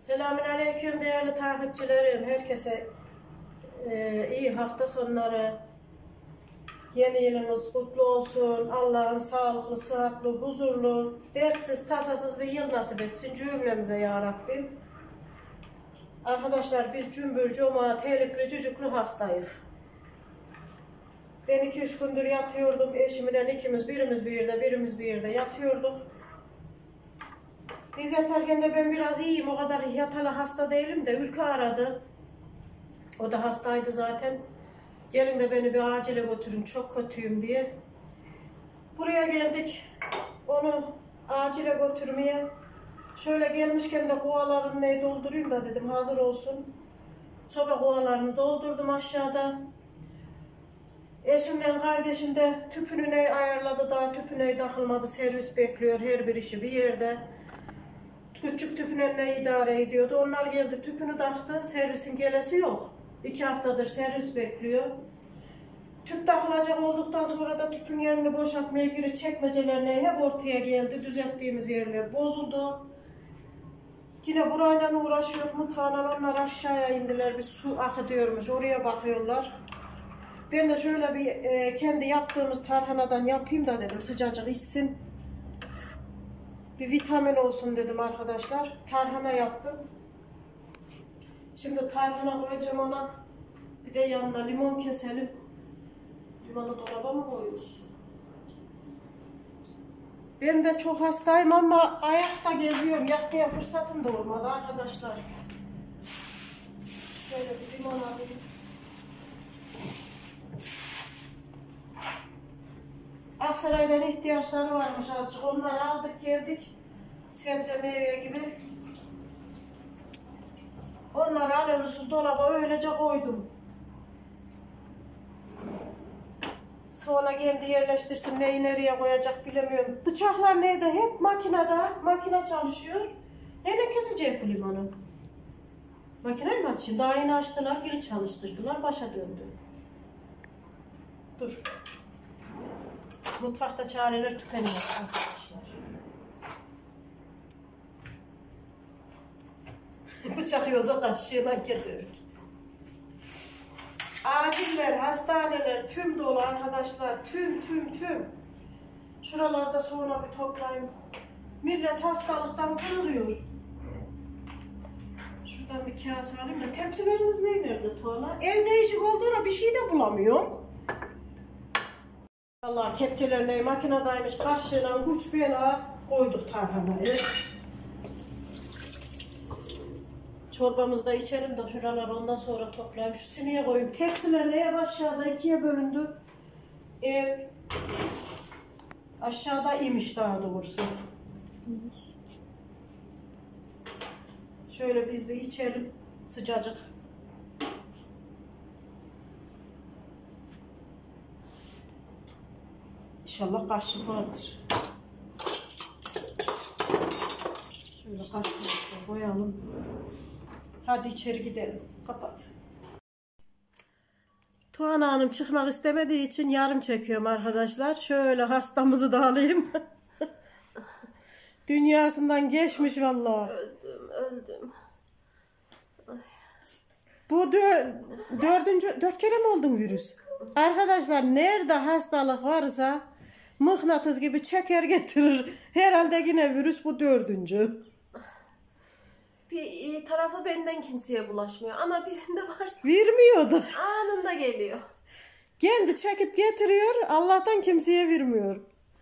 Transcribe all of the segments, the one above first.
Selamünaleyküm değerli takipçilerim. Herkese iyi hafta sonları. Yeni yılımız kutlu olsun. Allah'ım sağlıklı, sıhhatli, huzurlu, dertsiz, tasasız bir yıl nasip etsin cümlemize ya Rabbim. Arkadaşlar biz cümbür cemaat, helikli, cücüklü hastayız. Ben 2-3 gündür yatıyordum. Eşimle ikimiz birimiz bir yerde yatıyorduk. Biz yatarken de ben biraz iyiyim, o kadar yatalı hasta değilim de Ülkü aradı. O da hastaydı zaten. Gelin de beni bir acile götürün, çok kötüyüm diye. Buraya geldik, onu acile götürmeye. Şöyle gelmişken de kovalarını doldurayım da dedim, hazır olsun. Soba kovalarını doldurdum aşağıda. Eşimle kardeşim de tüpünü ayarladı, daha tüpüne takılmadı, servis bekliyor, her bir işi bir yerde. Küçük tüpüne idare ediyordu. Onlar geldi, tüpünü taktı. Servisin gelesi yok. 2 haftadır servis bekliyor. Tüp takılacak olduktan sonra da tüpün yerini boşaltmaya geri çekmecelerine hep ortaya geldi. Düzelttiğimiz yerler bozuldu. Yine burayla uğraşıyor. Mutfağına onlar aşağıya indiler. Bir su akıtıyormuş. Oraya bakıyorlar. Ben de şöyle bir kendi yaptığımız tarhanadan yapayım da dedim. Sıcacık içsin. Bir vitamin olsun dedim arkadaşlar. Tarhana yaptım. Şimdi tarhana koyacağım ona. Bir de yanına limon keselim. Limonu dolaba mı koyuyoruz? Ben de çok hastayım ama ayakta geziyorum. Yatmaya fırsatım da olmadı arkadaşlar. Şöyle bir limon alayım. Aksaray'dan ihtiyaçları varmış azıcık. Onları aldık geldik. Sebze meyve gibi. Onları alıyoruz dolaba öylece koydum. Sonra kendi yerleştirsin, neyi nereye koyacak bilemiyorum. Bıçaklar neydi? Hep makinede. Makine çalışıyor. Neyle kesecek bu limonu? Makineyi mi açayım? Daha yeni açtılar, geri çalıştırdılar. Başa döndü. Dur. Mutfakta çareler tükeniyor arkadaşlar. Bıçak yoksa kaşığıyla keserek. Aciller, hastaneler tüm dolu arkadaşlar. Tüm. Şuralarda sonra bir toplayayım. Millet hastalıktan kırılıyor. Şuradan bir kase alayım da. Tepsilerimiz nerede Tuğla? Ev değişik olduğuna bir şey de bulamıyorum. Vallahi kepçelerine makinedaymış. Kaşığıyla güç bela koyduk tarhanayı. Çorbamızı da içelim de şuraları ondan sonra toplayayım. Şu sineye koyayım. Tepsilerine ev aşağıda 2'ye bölündü. Ev aşağıda imiş daha doğrusu. Şöyle biz bir içelim. Sıcacık. İnşallah kaşık vardır. Şöyle kaşıkla koyalım. Hadi içeri gidelim. Kapat. Tuğan Hanım çıkmak istemediği için yarım çekiyorum arkadaşlar. Şöyle hastamızı da alayım. Dünyasından geçmiş vallahi. Öldüm. Ay. Bu dört kere mi oldun virüs? Arkadaşlar nerede hastalık varsa mıknatıs gibi çeker getirir. Herhalde yine virüs bu 4. Bir tarafı benden kimseye bulaşmıyor ama birinde varsa Vermiyor da. anında geliyor. Kendi çekip getiriyor. Allah'tan kimseye vermiyor.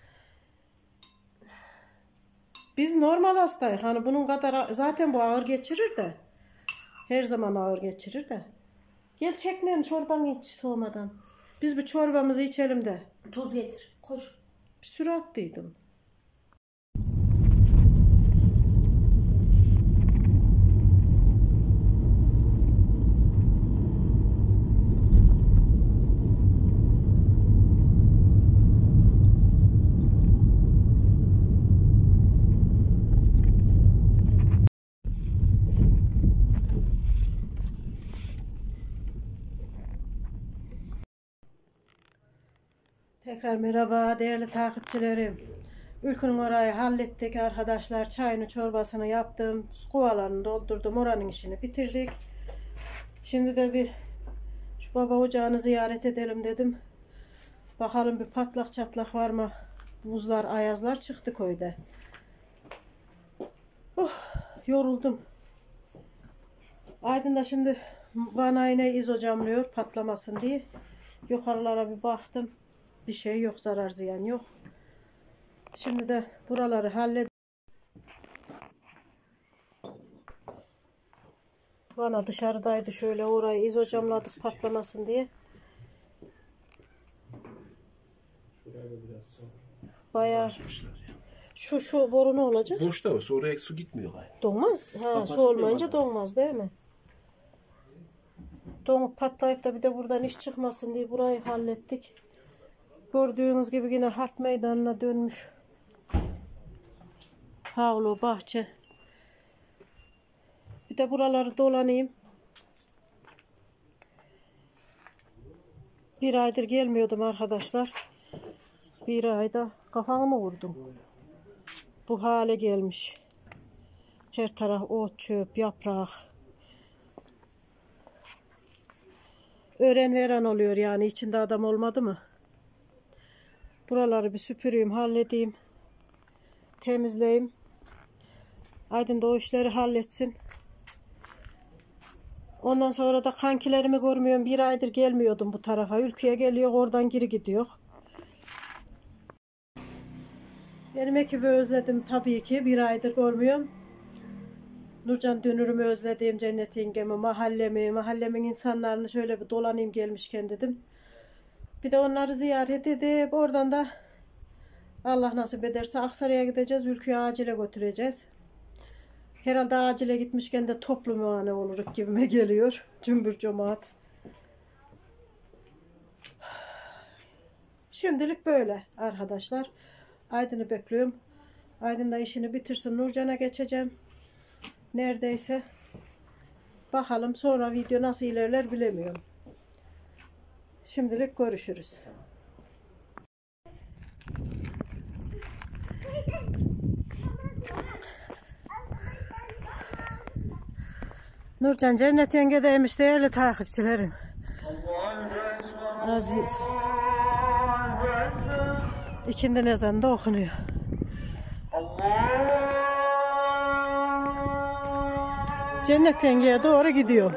Biz normal hastayız. Hani bunun kadar zaten bu ağır geçirir de. Her zaman ağır geçirir de. Gel çekmeyin çorbanı iç soğumadan. Biz bir çorbamızı içelim de. Tuz getir. Koş. Bir sürü attıydım. Tekrar merhaba değerli takipçilerim. Ülkünün orayı hallettik arkadaşlar. Çayını çorbasını yaptım. Kovalarını doldurdum. Oranın işini bitirdik. Şimdi de bir şu baba ocağını ziyaret edelim dedim. Bakalım bir patlak çatlak var mı? Buzlar, ayazlar çıktı köyde. Yoruldum. Aydın da şimdi vanayına izocamlıyor patlamasın diye. Yukarılara bir baktım. Bir şey yok, zarar ziyan yok. Şimdi de buraları halledim. Vana dışarıdaydı, şöyle orayı izocamladık patlamasın diye. Bayağı şu boru ne olacak? Boşta olsa oraya su gitmiyor galiba. Donmaz. Ha, su olmayınca donmaz değil mi? Donup patlayıp da bir de buradan iş çıkmasın diye burayı hallettik. Gördüğünüz gibi yine harp meydanına dönmüş. Havlu, bahçe. Bir de buraları dolanayım. Bir aydır gelmiyordum arkadaşlar. Bir ayda kafamı mı vurdum? Bu hale gelmiş. Her taraf ot, çöp, yaprak. Öğren veren oluyor yani, içinde adam olmadı mı? Buraları bir süpüreyim, halledeyim. Temizleyeyim. Aydın da o işleri halletsin. Ondan sonra da kankilerimi görmüyorum. Bir aydır gelmiyordum bu tarafa. Ülkeye geliyor, oradan geri gidiyor. Benim ekibi özledim tabii ki. Bir aydır görmüyorum. Nurcan Dönür'ümü özledim. Cennet yengemi, mahallemi, mahallemin insanlarını şöyle bir dolanayım gelmişken dedim. Bir de onları ziyaret edip oradan da Allah nasip ederse Aksaray'a gideceğiz. Ülkü'ye acile götüreceğiz. Herhalde acile gitmişken de toplu muayene oluruk gibime geliyor. Cümbür cemaat. Şimdilik böyle arkadaşlar. Aydın'ı bekliyorum. Aydın da işini bitirsin. Nurcan'a geçeceğim. Neredeyse. Bakalım sonra video nasıl ilerler bilemiyorum. Şimdilik görüşürüz. Nurcan Cennet yengedeymiş değerli takipçilerim. Aziz. İkindi ezanı da okunuyor. Cennet yengeye doğru gidiyorum.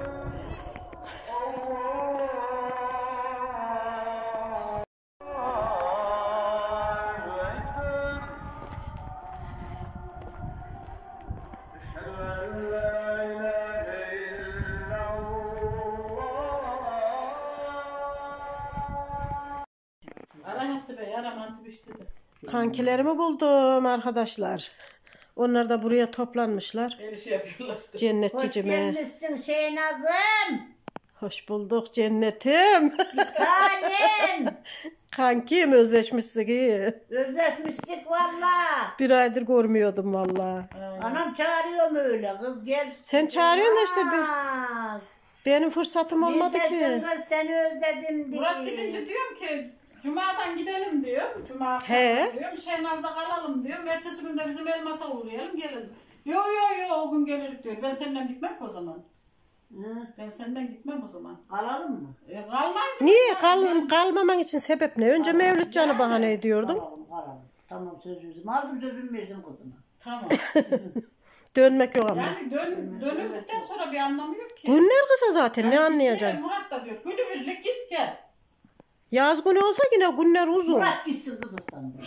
Kankilerimi buldum arkadaşlar. Onlar da buraya toplanmışlar. Her şey yapıyorlar. Cennetçicime. Hoş gelmişsin Şeynaz'ım. Hoş bulduk cennetim. Bir tanem. Kankim özleşmişsin iyi. Özleşmiştik valla. Bir aydır görmüyordum valla. Anam çağırıyorum öyle kız gel. Sen çağırıyorsun da işte Aa, benim fırsatım olmadı biz de ki. seni özledim diye. Murat gidince diyorum ki Cuma'dan gidelim diyor. Cuma He. akşamı diyorum. Şehnaz'da kalalım diyorum. Ertesi gün de bizim Elmas'a uğrayalım gelelim. Yo o gün gelirik diyor. Ben senden gitmem o zaman. Hı, Ben senden gitmem o zaman. kalalım mı? Kalmayınca. Niye kalmaman için sebep ne? Önce Mevlüt Can'ı bahane ediyordun. Kalalım. Tamam sözümüzü. Aldım sözümü verdim kızıma. Tamam. Dönmek yok ama. Yani dönüldükten sonra bir anlamı yok ki. Günler kısa zaten ne Yani anlayacaksın? Murat da diyor. Günübirlik git gel. Yaz günü olsa yine günler uzun. Bırak gitsin kız İstanbul'a.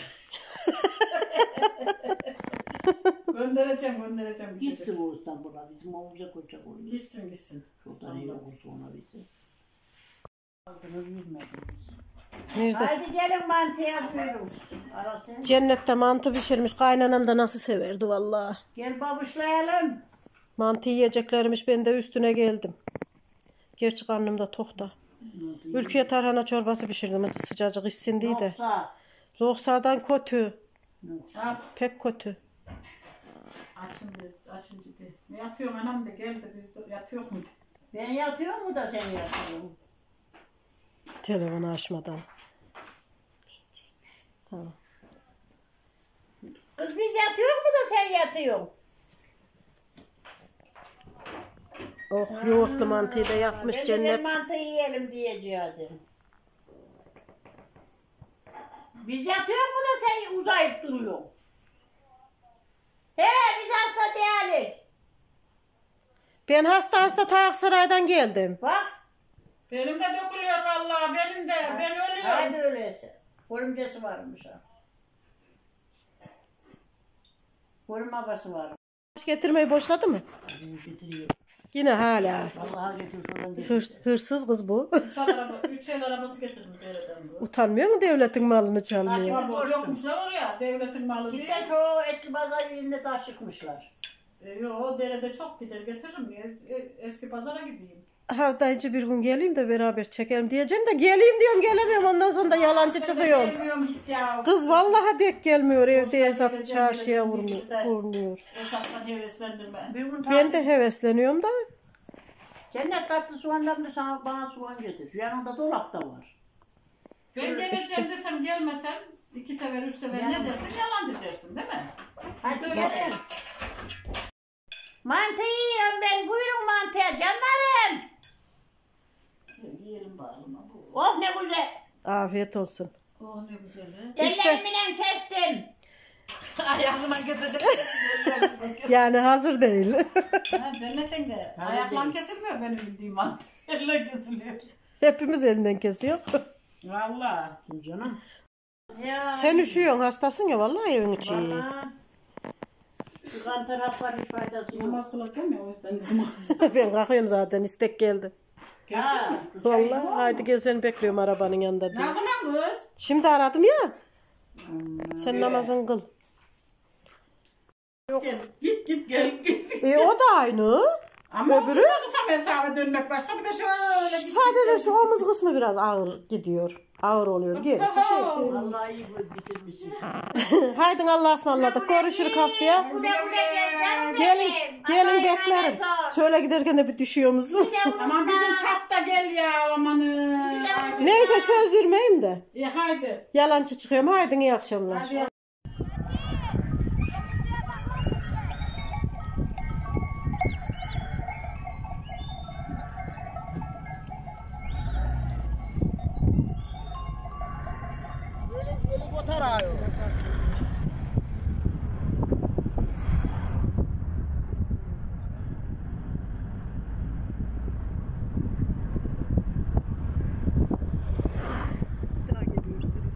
Göndereceğim. Gitsin o İstanbul'a. Bizim olacak olacak oluyor. Gitsin. Şuradan iyi olursa ona bizi. Aldınız bilmediniz. Nerede? Haydi gelin mantıya buyurun. Ara sen. Cennette mantı pişirmiş. Kaynanam da nasıl severdi vallahi. Gel babuşlayalım. Mantı yiyeceklermiş, ben de üstüne geldim. Gerçi karnım da tok da. Ülkü'ye tarhana çorbası pişirdim sıcacık içsin diye de. Yoksa. Roksa'dan kötü. Ha, Pek kötü. açın dedi. Ne yatıyorsun anam da gel de biz de yatıyor mu? Ben yatıyor mu da sen yatıyorsun? Telefonu açmadan. Tamam. Kız biz yatıyor mu da sen yatıyorsun? Oh yoğurtlu mantıyı da yapmış Ben de cennet. mantı yiyelim diyeceğim. Biz yatıyor mu da sen uzayıp duruyorsun? He biz hasta değiliz. Ben hasta ta Aksaray'dan geldim. Bak. Benim de dökülüyor vallahi, benim de. Ben ölüyorum. Hadi öyleyse. Görümcesi varmış ha. Görüm babası var. Getirmeyi boşladı mı? Getiriyor. Yine hala. Vallahi getir şuradan getir. Hırsız kız bu. Üç el arabası getirmiş dereden bu. Utanmıyor mu devletin malını çalmıyor? Ama yokmuşlar oraya, devletin malı Gitme değil. şu eski pazar yerinde taş çıkmışlar. Yo, derede çok gider, getiririm. Eski pazara gideyim. Haftayı bir gün geleyim de beraber çekelim diyeceğim de geleyim diyorum gelemiyorum ondan sonra da yalancı çıkıyorum. Gelmiyorum git ya. Kız vallahi dek gelmiyor evde hesap geleceğim, çarşıya geleceğim, vurmuyor. Hesaptan heveslendim ben. Bir gün Ben de hevesleniyorum da. Cennet tatlı soğandan da sana bana soğan getir. Yanında dolapta var. Ben geleceğim desem gelmesem, 2 sefer 3 sefer ne dersin, yalancı dersin değil mi? Hadi öyle gelin. Mantı yiyorum ben. Buyurun mantıya canlarım. Yiyelim bağlama bu. Oh ne güzel. Afiyet olsun. Oh ne güzel he. İşte- Ellerimle kestim. Ayakla kesecek. Yani hazır değil. Ha, cennetten de. Ayakla kesilmiyor benim bildiğim artık. Elle kesiliyor. Hepimiz elinden kesiyor. Valla. Canım. Ya. Sen üşüyorsun hastasın ya vallahi evin içi. Valla. Şu kan taraflar hiç faydası yok. Namaz kılacağım ya o yüzden dedim. Ben kalkıyorum zaten istek geldi. Gerçek mi? Vallahi haydi gel seni bekliyorum arabanın yanında Ne diye. yapalım kız? Şimdi aradım ya. Sen namazını kıl. Gel, git gel. O da aynı. Ama Öbürü? o kısa kısa mesafe dönmek başka bir de şöyle git. Sadece şu omuz kısmı biraz ağır gidiyor. Ağır oluyor. Gerisi şey. Vallahi iyi bitirmişsin. Haydi Allah'a ısmarladık. Görüşürük haftaya. Güle güle gel canım Gelin, benim. gelin Allah'a beklerim. emanet ol. Şöyle giderken de bir düşüyoruz. Aman bir gün sat da gel ya amanı. Neyse söz vermeyeyim de. Haydi. Yalancı çıkıyorum. Haydi iyi akşamlar. Hadi. Daha geliyor sürü.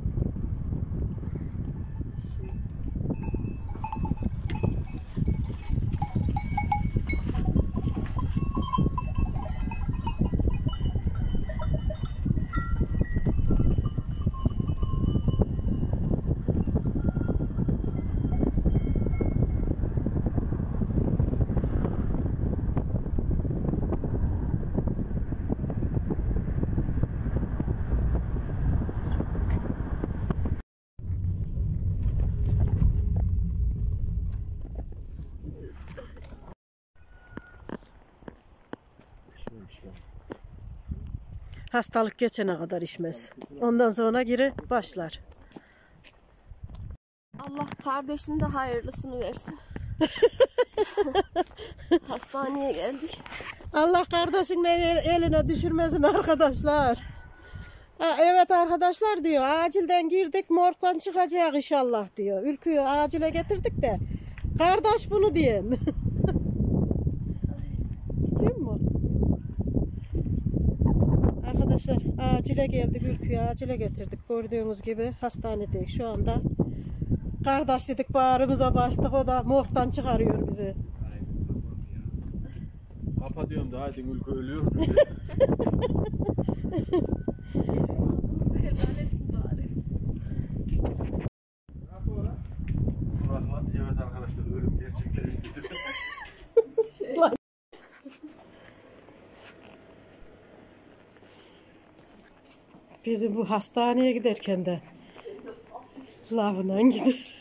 Hastalık geçene kadar içmez. Ondan sonra geri başlar. Allah kardeşinin de hayırlısını versin. Hastaneye geldik. Allah kardeşinin eline düşürmesin arkadaşlar. Ha, evet arkadaşlar diyor. Acilden girdik morgdan çıkacak inşallah diyor. Ülküyü acile getirdik de. Kardeş bunu diyen. İstiyor mu? Arkadaşlar acile geldik. Ülküyü acile getirdik. Gördüğünüz gibi hastanedeyiz şu anda. Kardeş dedik bağrımıza bastık. O da morgdan çıkarıyor bizi. Apa diyorum da haydi ülke ölüyor. Burak'la evet arkadaşlar ölüm gerçekleşti. Bizim bu hastaneye giderken de lafla gider.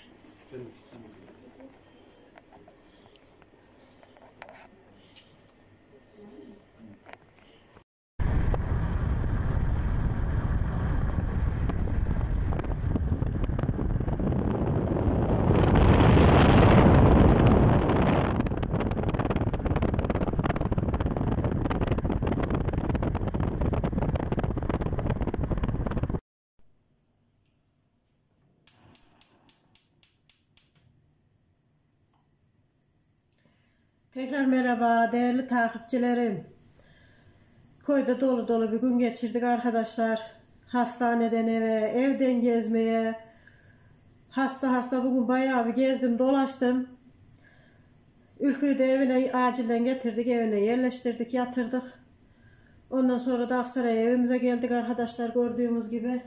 Tekrar merhaba değerli takipçilerim. Köyde dolu dolu bir gün geçirdik arkadaşlar. Hastaneden eve, evden gezmeye. Hasta bugün bayağı bir gezdim dolaştım. Ülkü'yü de evine acilden getirdik, evine yerleştirdik, yatırdık. Ondan sonra da Aksaray'a evimize geldik arkadaşlar, gördüğümüz gibi.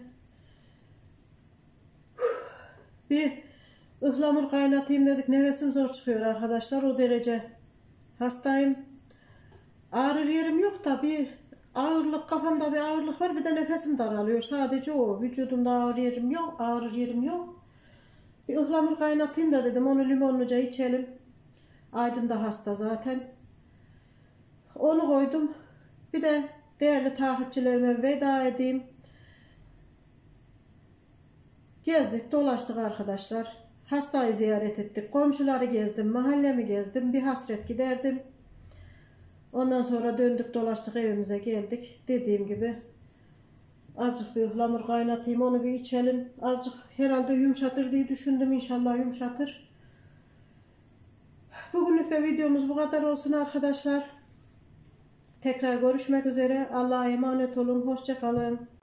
Bir ıhlamur kaynatayım dedik, nefesim zor çıkıyor arkadaşlar, o derece hastayım. Ağrır yerim yok da bir ağırlık, kafamda bir ağırlık var, bir de nefesim daralıyor, sadece o. Vücudumda ağrır yerim yok. Bir ıhlamur kaynatayım da dedim, onu limonluca içelim. Aydın da hasta zaten. Onu koydum. Bir de değerli takipçilerime veda edeyim. Gezdik, dolaştık arkadaşlar. Hastayı ziyaret ettik. Komşuları gezdim, mahallemi gezdim. Bir hasret giderdim. Ondan sonra döndük, dolaştık, evimize geldik. Dediğim gibi azıcık bir ıhlamur kaynatayım, onu bir içelim. Azıcık herhalde yumuşatır diye düşündüm. İnşallah yumuşatır. Bugünlük de videomuz bu kadar olsun arkadaşlar. Tekrar görüşmek üzere. Allah'a emanet olun. Hoşça kalın.